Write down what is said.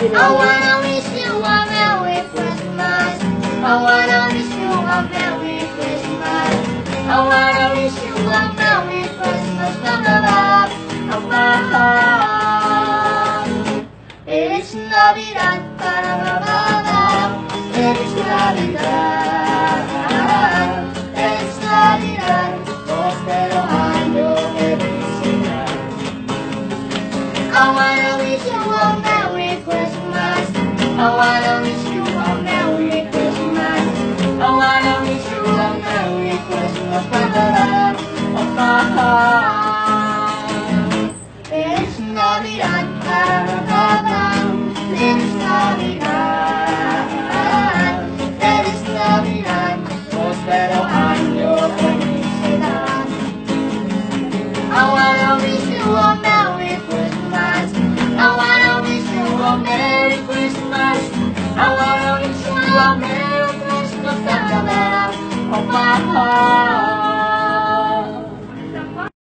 I wanna wish you a Merry Christmas. I wanna wish you a Merry Christmas. I wanna wish you a Merry Christmas from the bottom of my heart. Feliz Navidad, ba-da-ba-ba-ba. Feliz Navidad, Feliz Navidad, próspero año de felicidad. I wanna wish you a Merry Christmas. I wanna wish you a Merry Christmas. I wanna wish you a Merry Christmas from the bottom of my heart. Feliz Navidad, ba-da-ba-ba. Feliz Navidad, Feliz Navidad, próspero año de felicidad. I wanna wish you a Merry Christmas. I wanna wish you a Merry Christmas. I wanna wish you a Merry Christmas from the bottom of my heart.